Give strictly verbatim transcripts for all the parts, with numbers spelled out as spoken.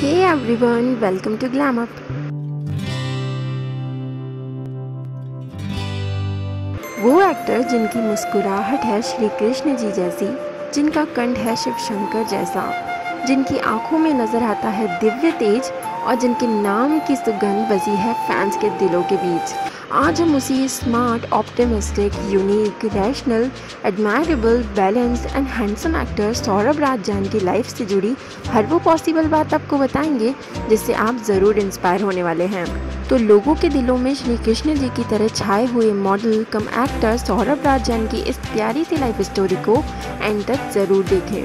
Hey everyone, welcome to Glam Up. वो actor जिनकी मुस्कुराहट है श्री कृष्ण जी जैसी, जिनका कंठ है शिव शंकर जैसा, जिनकी आंखों में नजर आता है दिव्य तेज और जिनके नाम की सुगंध बसी है फैंस के दिलों के बीच। आज हम उसी smart, optimistic, unique, rational, admirable, balanced and handsome actor Saurabh Raj Jain की लाइफ से जुड़ी हर वो पॉसिबल बात आपको बताएंगे जिससे आप ज़रूर इंस्पायर होने वाले हैं। तो लोगों के दिलों में श्री कृष्ण जी की तरह छाए हुए model cum actor Saurabh Raj Jain की इस प्यारी सी लाइफ स्टोरी को एंड तक ज़रूर देखें।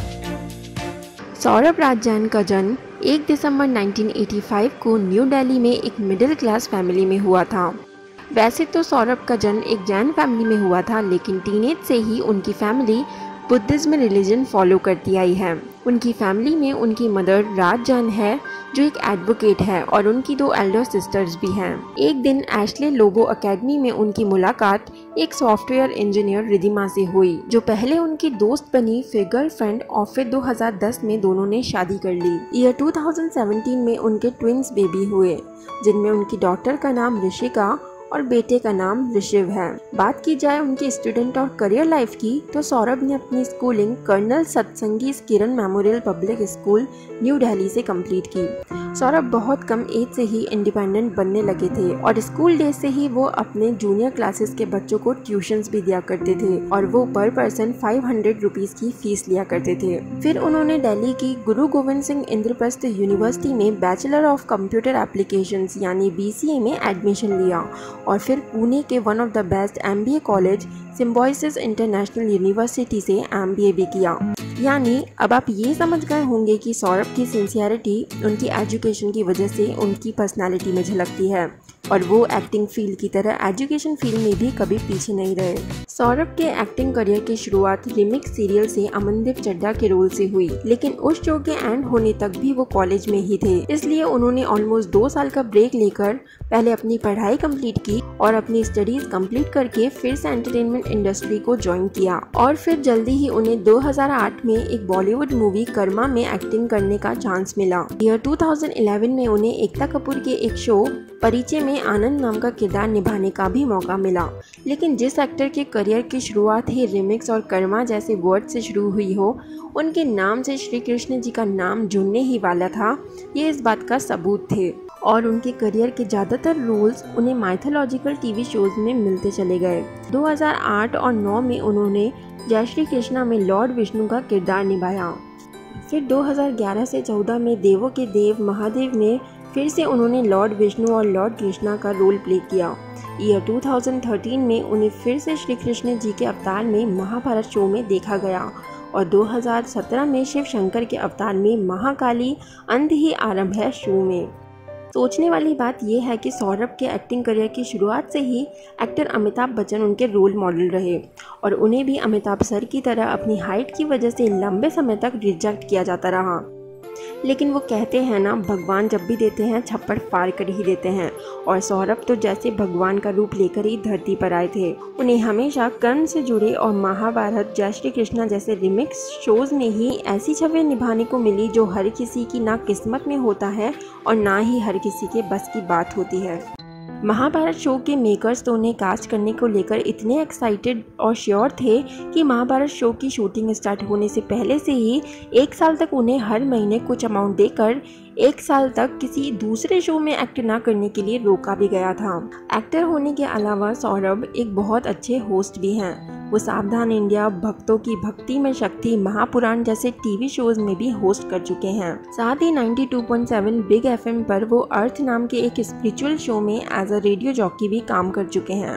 सौरभ राजजान का जन्म एक दिसंबर उन्नीस सौ पचासी को न्यू दिल्ली में एक मिडिल क्लास फैमिली में हुआ था। वैसे तो सौरभ का जन्म एक जैन फैमिली में हुआ था, लेकिन टीनेज से ही उनकी फैमिली बुद्धिज्म रिलीजन फॉलो करती आई है। उनकी फैमिली में उनकी मदर राजजान है जो एक एडवोकेट है और उनकी दो एल्डर सिस्टर्स भी हैं। एक दिन एशले लोबो एकेडमी में उनकी मुलाकात एक सॉफ्टवेयर इंजीनियर रिदिमा से हुई, जो पहले उनकी दोस्त बनी, फिर गर्लफ्रेंड, और फिर दो हज़ार दस में दोनों ने शादी कर ली। ईयर दो हज़ार सत्रह में उनके ट्विंस बेबी हुए, जिनमें उनकी डॉटर का नाम ऋषिका और बेटे का नाम ऋषिव है। बात की जाए उनकी स्टूडेंट और करियर लाइफ की, तो सौरभ ने अपनी schooling colonel Satsangi Kiran memorial public school New Delhi से कंप्लीट की। सौरभ बहुत कम एज से ही इंडिपेंडेंट बनने लगे थे और स्कूल डेज से ही वो अपने जूनियर क्लासेस के बच्चों को ट्यूशंस भी दिया करते थे और वो पर पर्सन फाइव हंड्रेड रुपीज की फीस लिया करते थे। फिर उन्होंने दिल्ली की गुरु गोविंद सिंह इंद्रप्रस्थ यूनिवर्सिटी में बैचलर ऑफ कंप्यूटर एप्लीकेशंस यानी बी सी ए में एडमिशन लिया और फिर पुणे के one of the best M B A college Symbiosis international university से एम बी ए भी किया। यानी अब आप ये समझ गए होंगे कि सौरभ की सिंसियरिटी उनकी एजुकेशन की वजह से उनकी पर्सनालिटी में झलकती है और वो एक्टिंग फील्ड की तरह एजुकेशन फील्ड में भी कभी पीछे नहीं रहे। सौरभ के एक्टिंग करियर की शुरुआत रिमिक्स सीरियल से अमनदीप चड्ढा के रोल से हुई, लेकिन उस शो के एंड होने तक भी वो कॉलेज में ही थे। इसलिए उन्होंने ऑलमोस्ट दो साल का ब्रेक लेकर पहले अपनी पढ़ाई कंप्लीट की और अपनी स्टडीज कंप्लीट करके फिर से एंटरटेनमेंट इंडस्ट्री को ज्वाइन किया और फिर जल्दी ही उन्हें दो हज़ार आठ में एक बॉलीवुड मूवी कर्मा में एक्टिंग करने का चांस मिला। ईयर दो हज़ार ग्यारह में उन्हें एकता कपूर के एक शो परिचय में आनंद नाम का किरदार निभाने का भी मौका मिला। लेकिन जिस एक्टर के करियर की शुरुआत ही रिमिक्स और कर्मा जैसे वर्ड से शुरू हुई हो, उनके नाम से श्री कृष्ण जी का नाम जुड़ने ही वाला था, ये इस बात का सबूत थे। और उनके करियर के ज़्यादातर रोल्स उन्हें माइथोलॉजिकल टीवी शोज में मिलते चले गए। दो हज़ार आठ और नौ में उन्होंने जय श्री कृष्णा में लॉर्ड विष्णु का किरदार निभाया। फिर दो हज़ार ग्यारह से चौदह में देवों के देव महादेव में फिर से उन्होंने लॉर्ड विष्णु और लॉर्ड कृष्णा का रोल प्ले किया। ईयर दो हज़ार तेरह में उन्हें फिर से श्री कृष्ण जी के अवतार में महाभारत शो में देखा गया और दो हज़ार सत्रह में शिव शंकर के अवतार में महाकाली अंत ही आरंभ है शो में। सोचने वाली बात यह है कि सौरभ के एक्टिंग करियर की शुरुआत से ही एक्टर अमिताभ बच्चन उनके रोल मॉडल रहे और उन्हें भी अमिताभ सर की तरह अपनी हाइट की वजह से लंबे समय तक रिजेक्ट किया जाता रहा। लेकिन वो कहते हैं ना, भगवान जब भी देते हैं छप्पड़ फाड़ कर ही देते हैं, और सौरभ तो जैसे भगवान का रूप लेकर ही धरती पर आए थे। उन्हें हमेशा कर्ण से जुड़े और महाभारत, जय श्री कृष्णा जैसे रिमिक्स शोज में ही ऐसी छवियां निभाने को मिली जो हर किसी की ना किस्मत में होता है और ना ही हर किसी के बस की बात होती है। महाभारत शो के मेकर्स तो उन्हें कास्ट करने को लेकर इतने एक्साइटेड और श्योर थे कि महाभारत शो की शूटिंग स्टार्ट होने से पहले से ही एक साल तक उन्हें हर महीने कुछ अमाउंट देकर एक साल तक किसी दूसरे शो में एक्ट ना करने के लिए रोका भी गया था। एक्टर होने के अलावा सौरभ एक बहुत अच्छे होस्ट भी हैं। वो सावधान इंडिया, भक्तों की भक्ति में शक्ति, महापुराण जैसे टीवी शोज में भी होस्ट कर चुके हैं। साथ ही बानवे पॉइंट सात बिग एफ एम पर वो अर्थ नाम के एक स्पिरिचुअल शो में एज अ रेडियो जॉकी भी काम कर चुके हैं।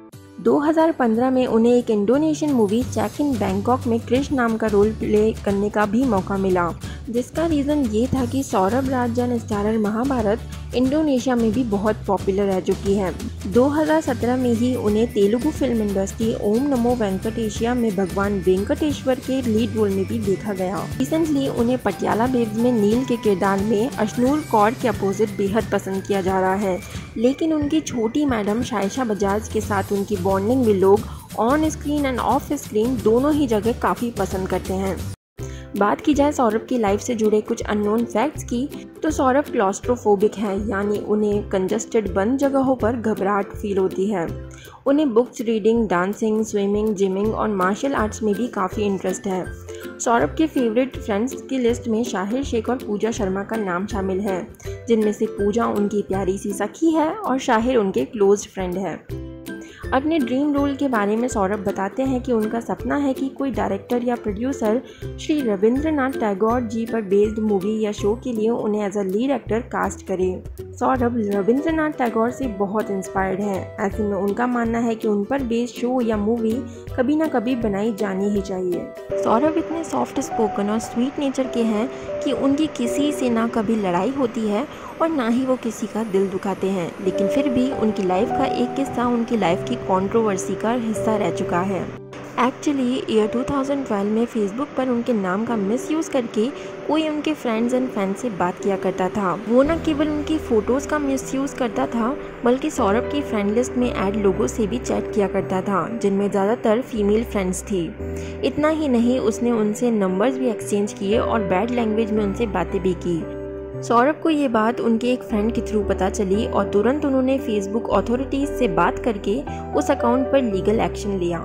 दो हज़ार पंद्रह में उन्हें एक Indonesian movie check in Bangkok में कृष्ण नाम का रोल प्ले करने का भी मौका मिला, जिसका रीज़न ये था कि सौरभ राजजान स्टारर महाभारत इंडोनेशिया में भी बहुत पॉपुलर रह चुकी है। दो हज़ार सत्रह में ही उन्हें तेलुगु फिल्म इंडस्ट्री ओम नमो वेंकटेशिया में भगवान वेंकटेश्वर के लीड रोल में भी देखा गया। रिसेंटली उन्हें पटियाला बेब्स में नील के किरदार में अश्नूर कौर के अपोजिट बेहद पसंद किया जा रहा है, लेकिन उनकी छोटी मैडम शायशा बजाज के साथ उनकी बॉन्डिंग भी लोग on screen and off screen दोनों ही जगह काफ़ी पसंद करते हैं। बात की जाए सौरभ की लाइफ से जुड़े कुछ अननोन फैक्ट्स की, तो सौरभ क्लॉस्ट्रोफोबिक है, यानी उन्हें कंजस्टेड बंद जगहों पर घबराहट फील होती है। उन्हें books reading, dancing, swimming, gymming और मार्शल आर्ट्स में भी काफ़ी इंटरेस्ट है। सौरभ के फेवरेट फ्रेंड्स की लिस्ट में शाहिर शेख और पूजा शर्मा का नाम शामिल है, जिनमें से पूजा उनकी प्यारी सी सखी है और शाहिर उनके क्लोज फ्रेंड है। अपने ड्रीम रोल के बारे में सौरभ बताते हैं कि उनका सपना है कि कोई डायरेक्टर या प्रोड्यूसर श्री रविंद्रनाथ टैगोर जी पर बेस्ड मूवी या शो के लिए उन्हें as a lead actor cast करे। सौरभ रविंद्रनाथ टैगोर से बहुत इंस्पायर्ड हैं। ऐसे में उनका मानना है कि उन पर बेस्ड शो या मूवी कभी ना कभी बनाई जानी ही चाहिए। सौरभ इतने सॉफ्ट स्पोकन और स्वीट नेचर के हैं कि उनकी किसी से ना कभी लड़ाई होती है और ना ही वो किसी का दिल दुखाते हैं, लेकिन फिर भी उनकी लाइफ का एक किस्सा उनकी लाइफ की कंट्रोवर्सी का हिस्सा रह चुका है। Actually year two thousand twelve में फेसबुक पर उनके नाम का मिसयूज़ करके कोई उनके फ्रेंड्स एंड फैंस से बात किया करता था। वो न केवल उनकी फ़ोटोज़ का मिसयूज़ करता था, बल्कि सौरभ की फ्रेंड लिस्ट में ऐड लोगों से भी चैट किया करता था, जिनमें ज़्यादातर फीमेल फ्रेंड्स थी। इतना ही नहीं, उसने उनसे नंबर्स भी एक्सचेंज किए और बैड लैंग्वेज में उनसे बातें भी की। सौरभ को ये बात उनके एक फ्रेंड के थ्रू पता चली और तुरंत उन्होंने फेसबुक अथॉरिटीज़ से बात करके उस अकाउंट पर लीगल एक्शन लिया।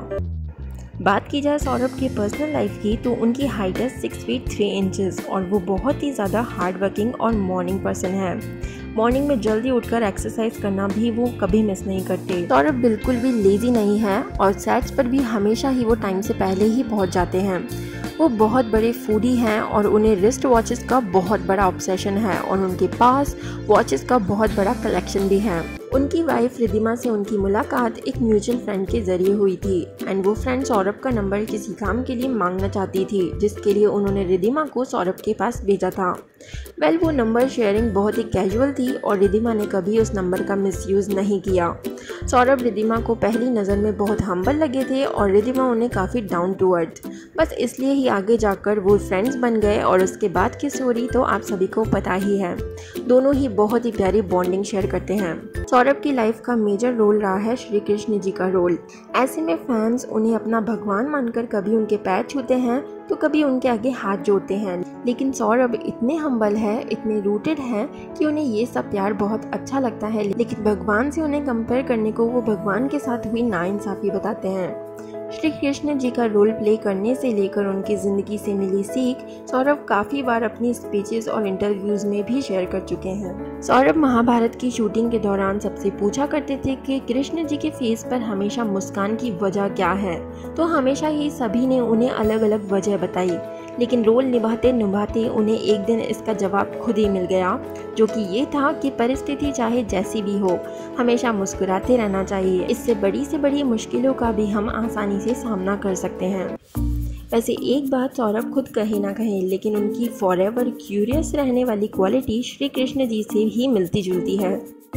बात की जाए सौरभ की पर्सनल लाइफ की, तो उनकी हाइट है सिक्स फीट थ्री इंचेस और वो बहुत ही ज़्यादा हार्ड वर्किंग और मॉर्निंग पर्सन है। मॉर्निंग में जल्दी उठकर एक्सरसाइज करना भी वो कभी मिस नहीं करते। सौरभ बिल्कुल भी लेजी नहीं है और सेट्स पर भी हमेशा ही वो टाइम से पहले ही पहुंच जाते हैं। वो बहुत बड़े फूडी हैं और उन्हें रिस्ट वॉचेस का बहुत बड़ा ऑब्सेशन है और उनके पास वॉचेस का बहुत बड़ा कलेक्शन भी है। उनकी वाइफ रिदिमा से उनकी मुलाकात एक म्यूचुअल फ्रेंड के जरिए हुई थी एंड वो फ्रेंड सौरभ का नंबर किसी काम के लिए मांगना चाहती थी, जिसके लिए उन्होंने रिदिमा को सौरभ के पास भेजा था। वेल वो नंबर शेयरिंग बहुत ही कैजुअल थी और रिदिमा ने कभी उस नंबर का मिसयूज़ नहीं किया। सौरभ रिदिमा को पहली नज़र में बहुत हम्बल लगे थे और रिदिमा उन्हें काफ़ी डाउन टू अर्थ, बस इसलिए ही आगे जाकर वो फ्रेंड्स बन गए और उसके बाद की स्टोरी तो आप सभी को पता ही है। दोनों ही बहुत ही प्यारी बॉन्डिंग शेयर करते हैं। सौरभ की लाइफ का मेजर रोल रहा है श्री कृष्ण जी का रोल। ऐसे में फैंस उन्हें अपना भगवान मानकर कभी उनके पैर छूते हैं तो कभी उनके आगे हाथ जोड़ते हैं, लेकिन सौरभ इतने हम्बल है, इतने रूटेड हैं कि उन्हें ये सब प्यार बहुत अच्छा लगता है, लेकिन भगवान से उन्हें कंपेयर करने को वो भगवान के साथ हुई नाइंसाफ़ी बताते हैं। श्री कृष्ण जी का रोल प्ले करने से लेकर उनकी ज़िंदगी से मिली सीख सौरभ काफ़ी बार अपनी स्पीचेस और इंटरव्यूज़ में भी शेयर कर चुके हैं। सौरभ महाभारत की शूटिंग के दौरान सबसे पूछा करते थे कि कृष्ण जी के फेस पर हमेशा मुस्कान की वजह क्या है, तो हमेशा ही सभी ने उन्हें अलग अलग वजह बताई, लेकिन रोल निभाते निभाते उन्हें एक दिन इसका जवाब खुद ही मिल गया, जो कि ये था कि परिस्थिति चाहे जैसी भी हो, हमेशा मुस्कुराते रहना चाहिए। इससे बड़ी से बड़ी मुश्किलों का भी हम आसानी से सामना कर सकते हैं। वैसे एक बात सौरभ खुद कहे ना कहे, लेकिन उनकी फॉरएवर क्यूरियस रहने वाली क्वालिटी श्री कृष्ण जी से ही मिलती जुलती है।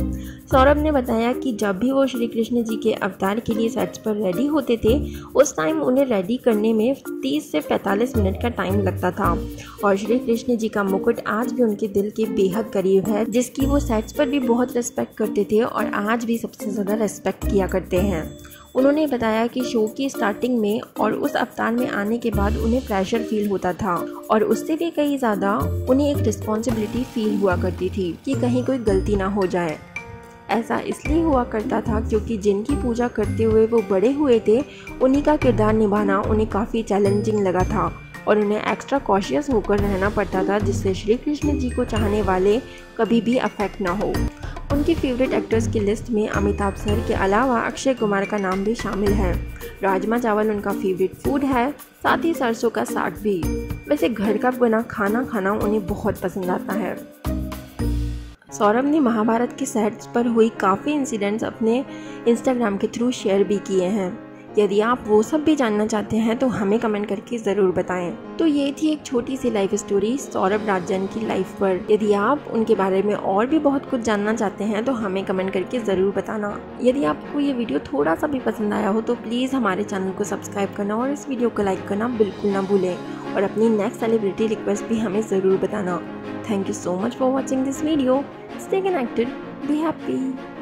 सौरभ ने बताया कि जब भी वो श्री कृष्ण जी के अवतार के लिए सेट्स पर रेडी होते थे, उस टाइम उन्हें रेडी करने में तीस से पैंतालीस मिनट का टाइम लगता था और श्री कृष्ण जी का मुकुट आज भी उनके दिल के बेहद करीब है, जिसकी वो सेट्स पर भी बहुत रिस्पेक्ट करते थे और आज भी सबसे ज़्यादा रिस्पेक्ट किया करते हैं। उन्होंने बताया कि शो की स्टार्टिंग में और उस अवतार में आने के बाद उन्हें प्रेशर फील होता था और उससे भी कहीं ज़्यादा उन्हें एक रिस्पॉन्सिबिलिटी फील हुआ करती थी कि कहीं कोई गलती ना हो जाए। ऐसा इसलिए हुआ करता था क्योंकि जिनकी पूजा करते हुए वो बड़े हुए थे, उन्हीं का किरदार निभाना उन्हें काफ़ी चैलेंजिंग लगा था और उन्हें एक्स्ट्रा कॉशियस होकर रहना पड़ता था, जिससे श्री कृष्ण जी को चाहने वाले कभी भी अफेक्ट ना हो। उनकी फेवरेट एक्टर्स की लिस्ट में अमिताभ सर के अलावा अक्षय कुमार का नाम भी शामिल है। राजमा चावल उनका फेवरेट फूड है, साथ ही सरसों का साग भी। वैसे घर का बना खाना खाना उन्हें बहुत पसंद आता है। सौरभ ने महाभारत के सेट्स पर हुई काफ़ी इंसिडेंट्स अपने इंस्टाग्राम के थ्रू शेयर भी किए हैं। यदि आप वो सब भी जानना चाहते हैं तो हमें कमेंट करके ज़रूर बताएं। तो ये थी एक छोटी सी लाइफ स्टोरी सौरभ राजन की लाइफ पर। यदि आप उनके बारे में और भी बहुत कुछ जानना चाहते हैं तो हमें कमेंट करके ज़रूर बताना। यदि आपको ये वीडियो थोड़ा सा भी पसंद आया हो तो प्लीज़ हमारे चैनल को सब्सक्राइब करना और इस वीडियो को लाइक करना बिल्कुल ना भूलें और अपनी नेक्स्ट सेलिब्रिटी रिक्वेस्ट भी हमें ज़रूर बताना। Thank you so much for watching this video. Stay connected, be happy.